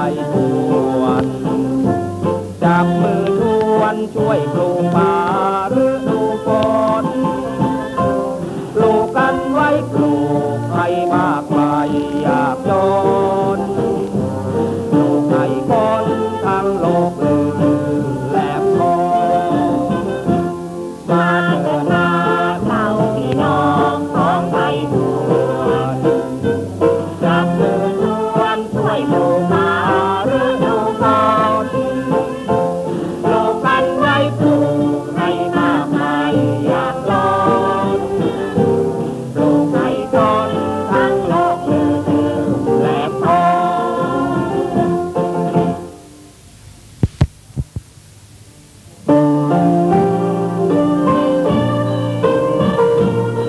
ทวนจับมือทวนช่วยปลูกป่าฤดูฝนปลูกกันไว้ปลูกให้มากไปอยากจนปลูกให้คนทั้งโลกลือแหลมทองมาเถิดนาเราพี่น้องของไทยทวนจับมือทวนช่วยปลูกป่าฤดูฝนปลูกกันไว้ปลูกให้มากไปอยากจนปลูกให้คนทั้งโลกลือแหลมทอง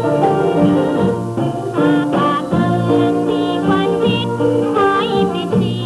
อากาศเมืองมีควันพิษหายไปที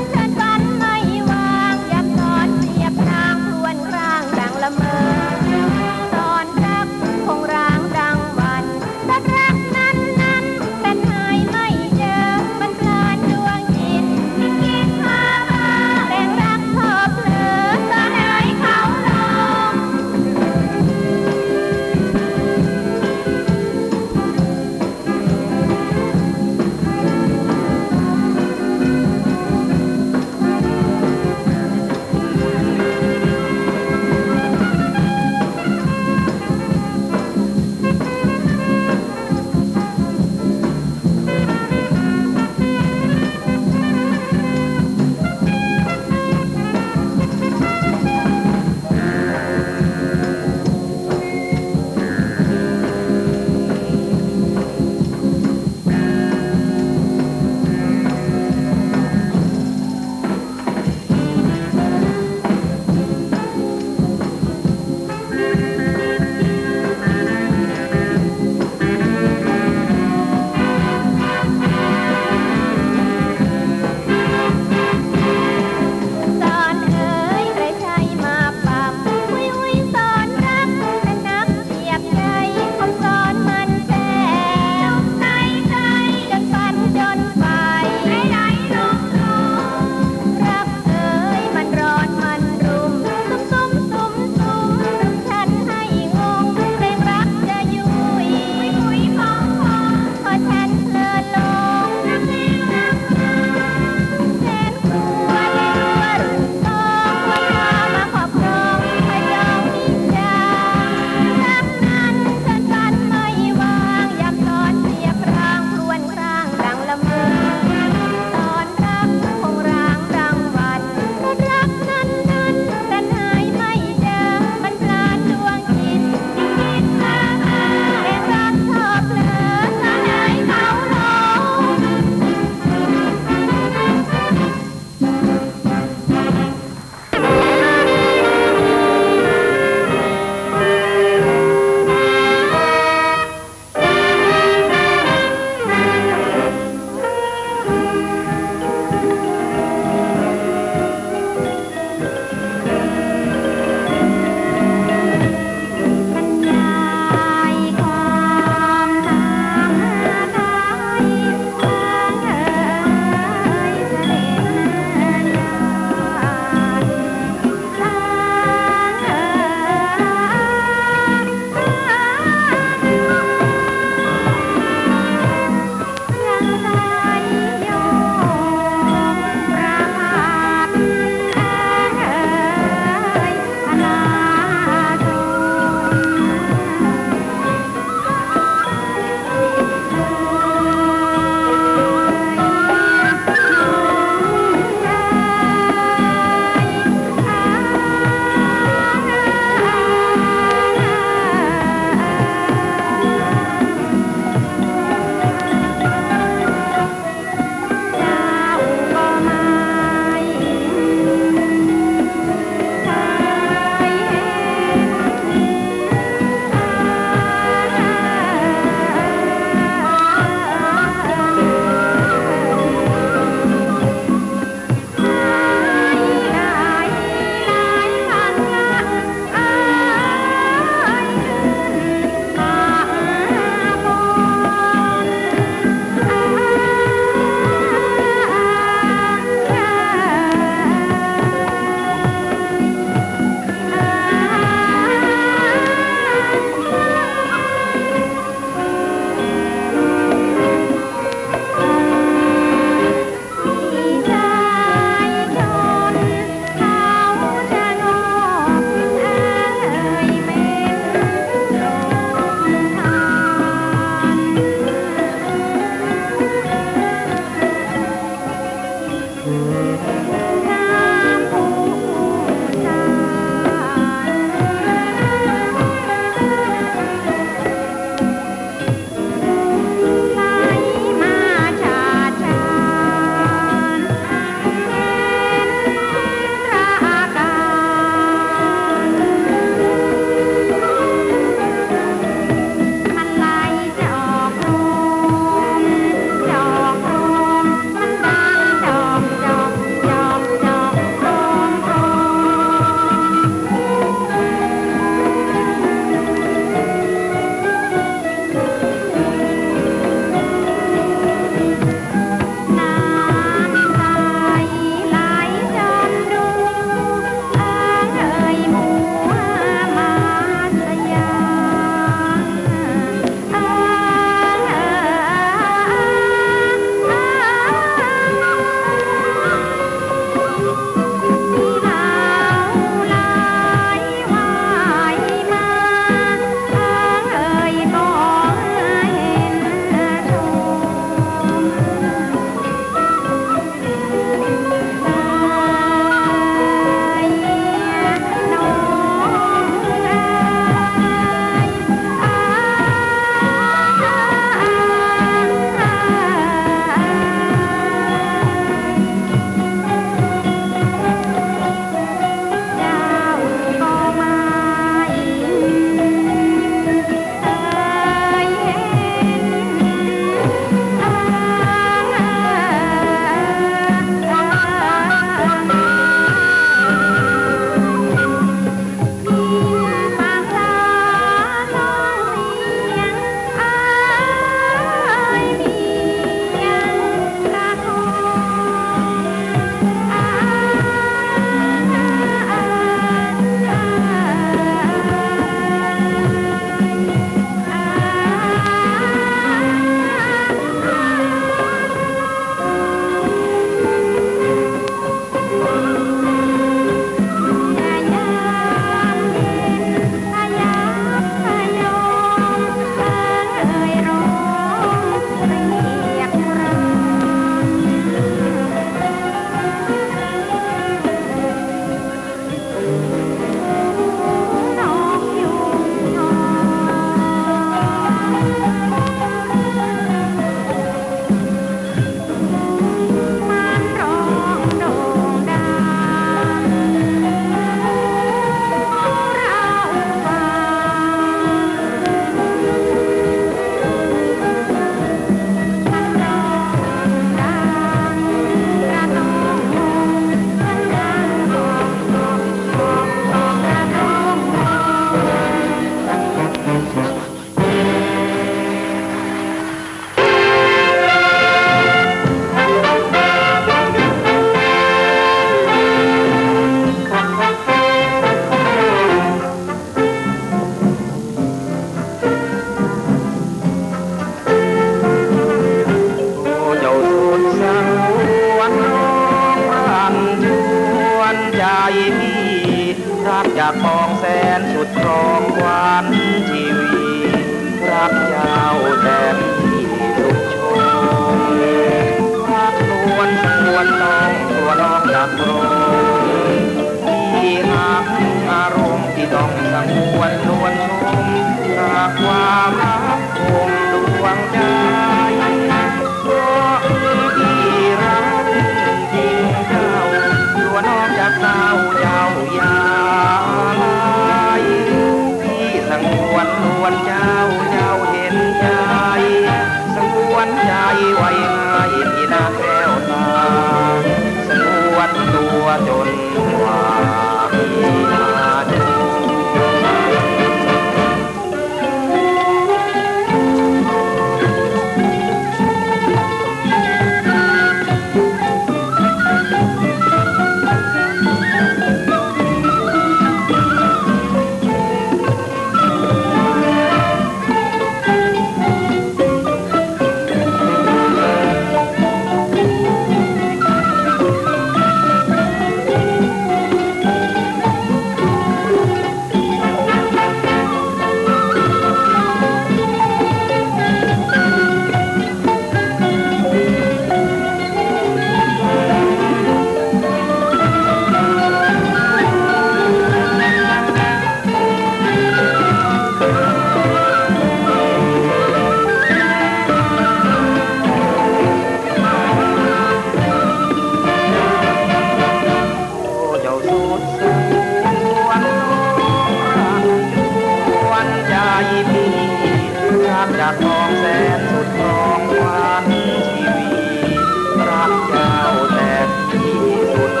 จากทองแสนสุดครองหวานชีวีรักเจ้าแต่ที่สุด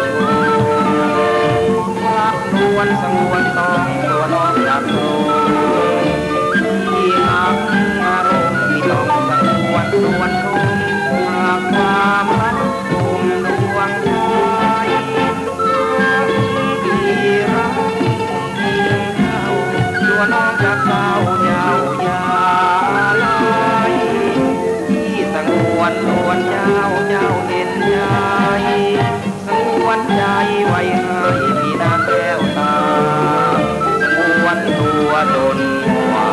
รักนวลสงวนต้องตัวน้องจากโลกที่หักอารมณ์ที่ต้องสงวนนวลทุ่มหากความรักทุ่มดวงใจที่รักที่เข้าตัวน้องจากเศร้ายาวยาลายที่สงวนนวลเจ้าเน้นใจสงวนใจไว้ให้พี่นางแก้วตาสงวนตัวจนกว่า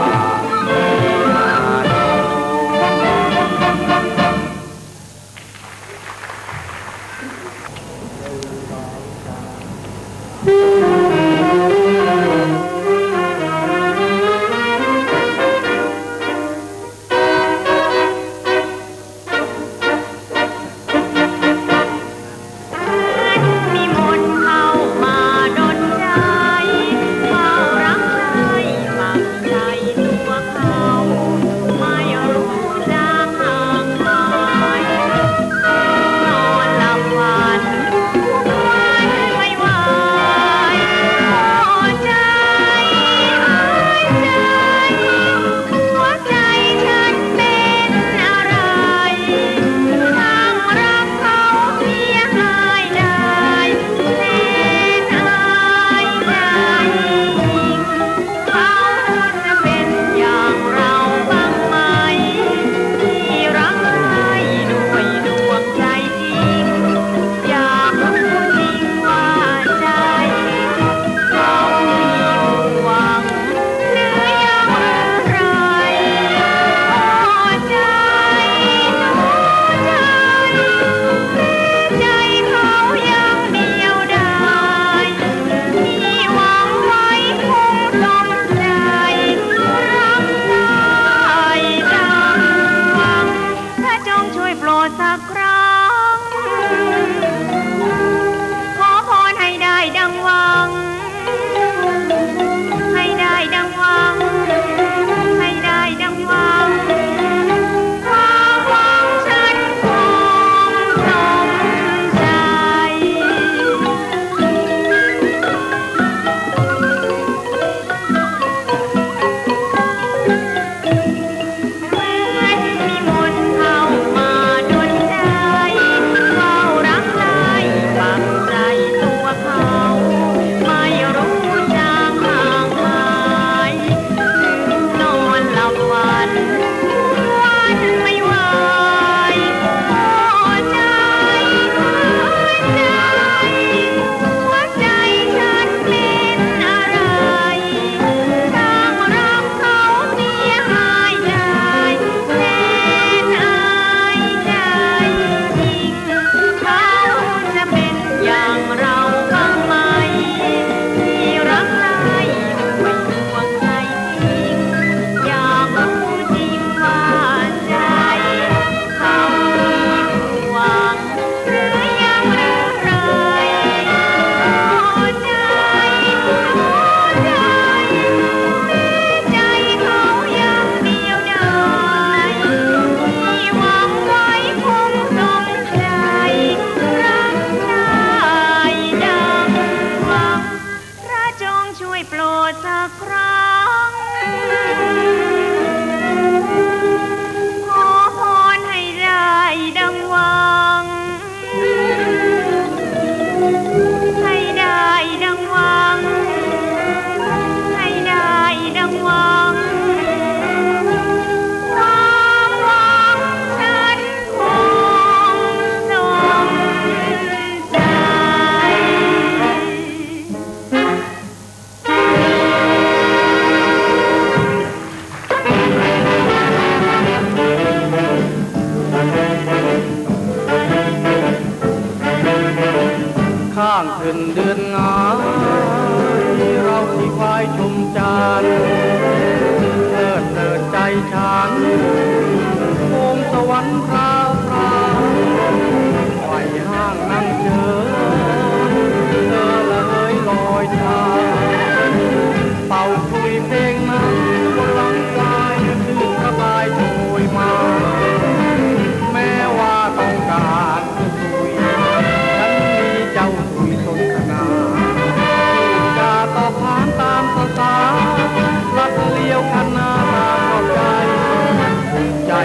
ข้างขึ้นเดือนงายเราที่ควายชมจันทร์เลิศเลิศใจฉันโคมสวรรค์พราวพราวไฟห้างนั่งเจอเธอละเอ้ยลอยชาเป่าคุยเพลงนั้นบนหลังกายชื่นสบาย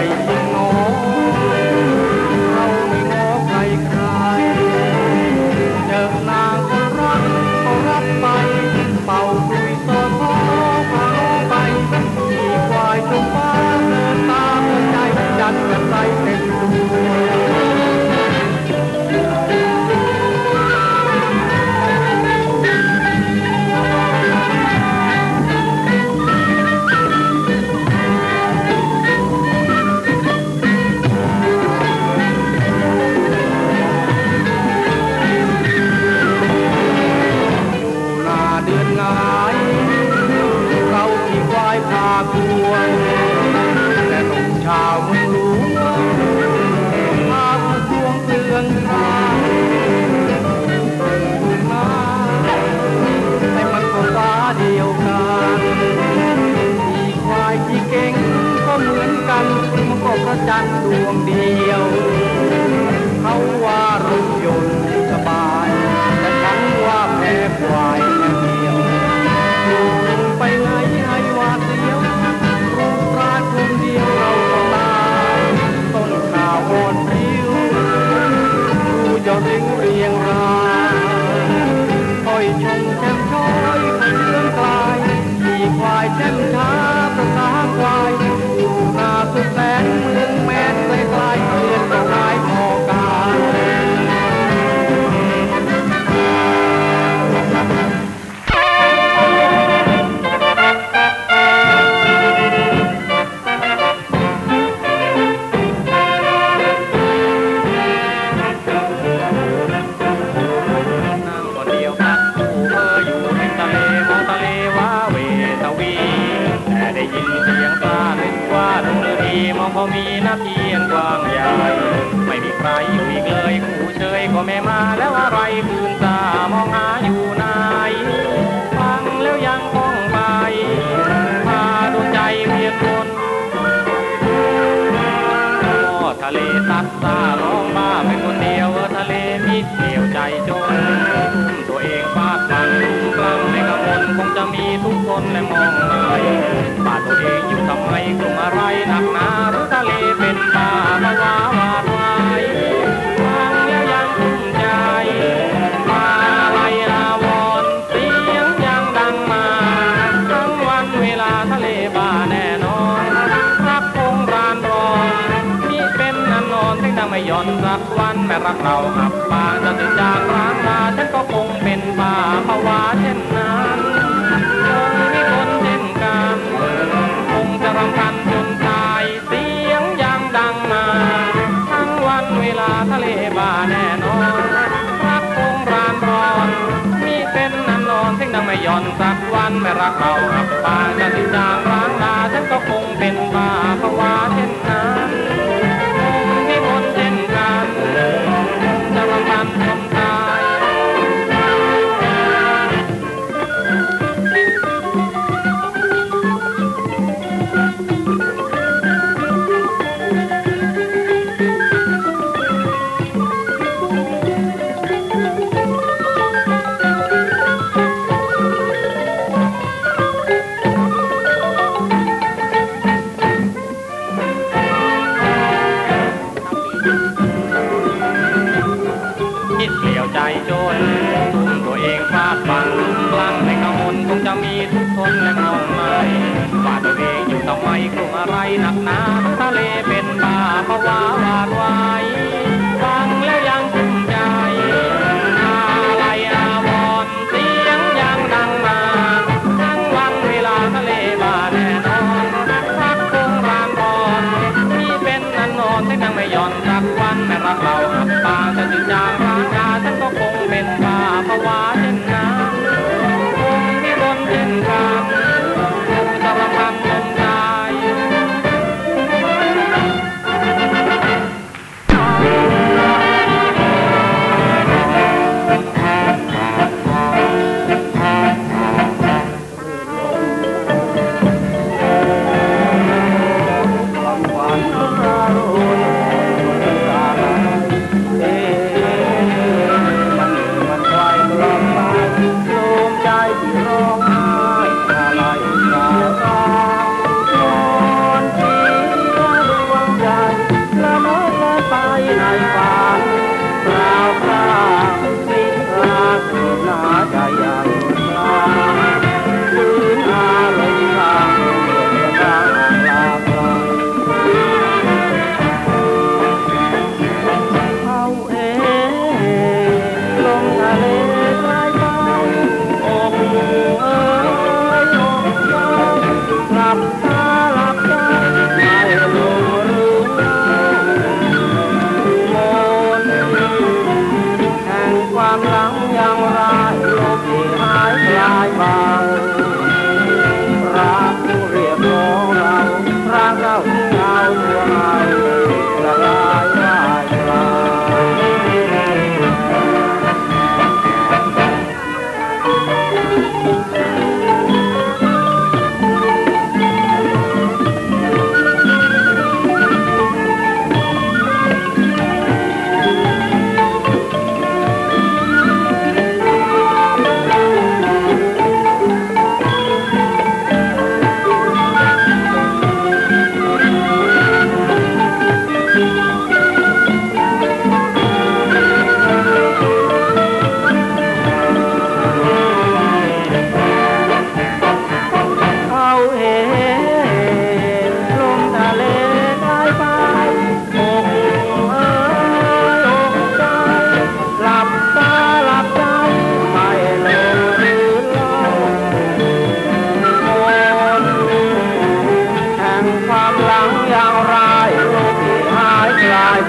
ยิ่งน้อยเราไม่ง้อใครใครเจอนางคนรักเขารับไปเป่าคุยโซโซพาน้องไปขี่ควายชมฟ้าเดินตามใจจันทร์กับใจเต็มดวงเราขี่ควายพาครัวแต่หนุ่มชาวเมืองหลวงพาผู้พวงเปลืองตาให้มันก็ฟ้าเดียวกันขี่ควายที่เก่งก็เหมือนกันมันก็พระจันทร์ดวงเดียวเขาว่ารถยนต์สบายแต่ฉันว่าแพ้ควายเดียวไปไหนให้หวาดเสียวรูปร่างคนเดียวเราก็ตายต้นข่าวอ่อนผิวดูยอดริ้วเรียงรายคอยชมแช่มช้อยคอยเลื่อนกลายขี่ควายแช่มช้าประสาควายอยู่นาสุดแสนเมืองแม้นไกลไกลเพื่อนก็หายพอการพอมีหน้าเพียงกว้างใหญ่ไม่มีใครอยู่อีกเลยคู่เชยก็ไม่มาแล้วอะไรคืนตามองหาอยู่ไหนฟังแล้วยังคงไปพาดวงใจเวียนวนก็ทะเลซัดซ่าร้องบ้าเป็นคนเดียวทะเลมิดเดี่ยวใจจนตัวเองฟาดฟันกลางในกระมนคงจะมีทุกคนและมองไม่บาดตัวเองอยู่ทำไมกลุ่มอะไรหนักหนาหรือทะเลเป็นป่าภาวะวาดวายฟังแล้วยังทุ่มใจมาลายอาวรเสียงยังดังมาทั้งวันเวลาทะเลบ้าแน่นอนรักคงรานรอนนี่เป็นนันนอนที่ดังไม่ย่อนสักวันแม้รักเราอับปางจะติดจากร้างลาฉันก็คงเป็นป่าภาวะเช่นนั้นคงมีคนเช่นกันคงจะรำพันจนตายเสียงยังดังมาทั้งวันเวลาทะเลบ้าแน่นอนรักคงรานรอนมีเป็นนันนอนที่ดังไม่ย่อนสักวันแม้รักเราอับปางจะติดจากร้างลาฉันก็คงเป็นป่าภาวะเช่นนั้นคงมีคนเช่นกันจะรำพันจนตาย หนักหนาทะเลเป็นป่าภาวะหวาดไหวฟังแล้วยังภูมิใจอะไรอาวรณ์เสียงยังดังมาทั้งวันเวลาทะเลบ้าแน่นอนรักคงรามพรมีเป็นนันนอนที่นั่งไม่ย่อนสักวันแม้รักเราอับปางจะจืดจางร้างอาฉันก็คงเป็นป่าภาวะเช่นนั้นคงมีคนเช่นกันคงจะรำพันจนตาย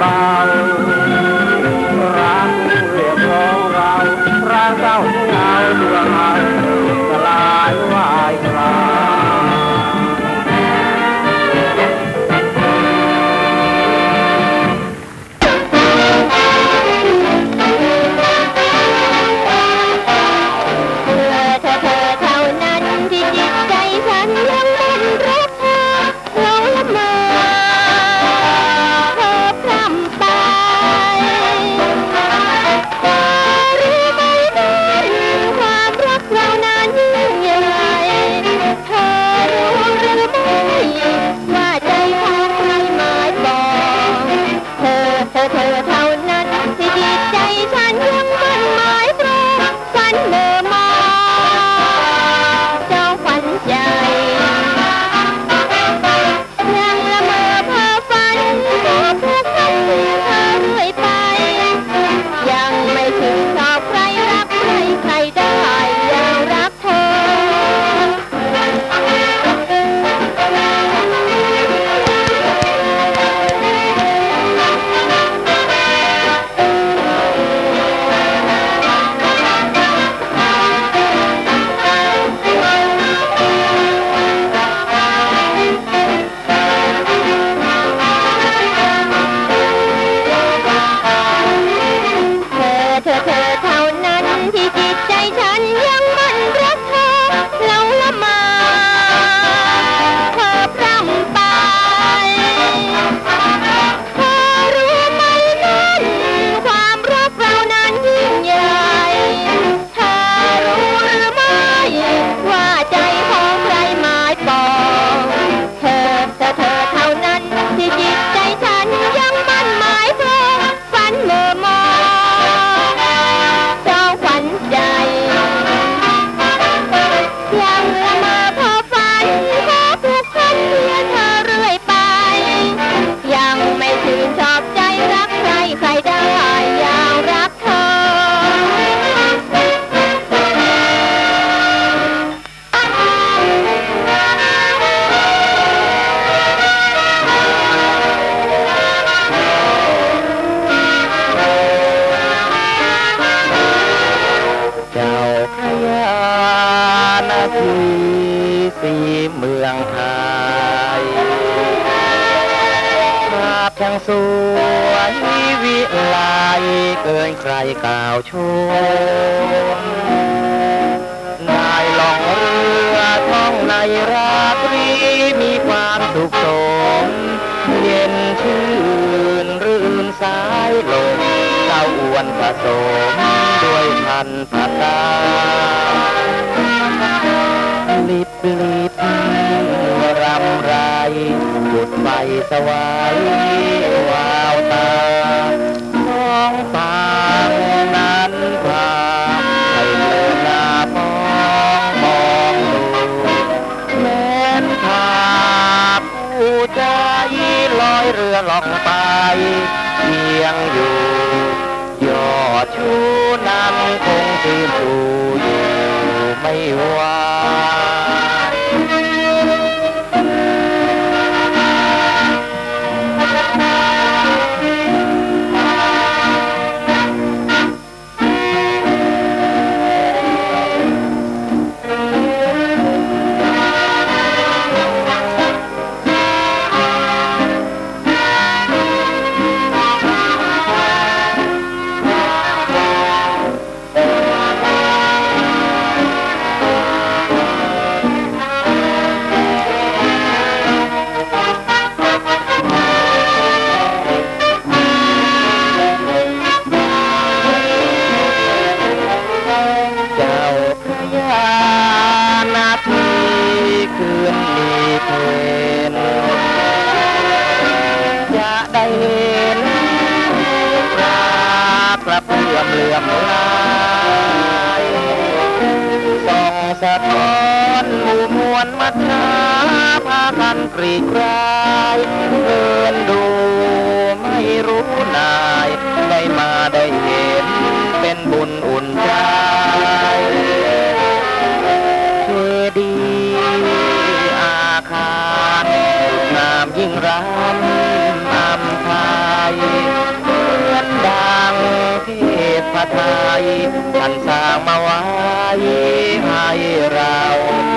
เบารักเรียกร้องเรารักเศร้าที่เอาดวงเอาสลายวายคลาเมืองไทยภาพช่างสวยวิไลเกินใครกล่าวชมนายล่องเรือท่องในราตรีมีความสุขสมเย็นชื่นรื่นสายลมเจ้าอ้วนผสมด้วยพันธุ์ผักกาดลิบลิบรำไรจุดไฟสวายวาวตาท้องฟ้านั้นพาให้เลินลามองดูแม้นภาพผู้ใจลอยเรือล่องไปเพียงอยู่ยอดชูนั้นคงชื่นชูอยู่ไม่ไหวจะได้เห็นปลากระเพื่อมเหลื่อมลายส่องสะท้อนหมู่มวลมัจฉาพากันกรีดกรายเดินดูไม่รู้นายได้มาได้เห็นเป็นบุญอุ่นใจเจดีย์อาคารงามยิ่งรำอำไพไทยท่านสร้างมาไว้ให้เรา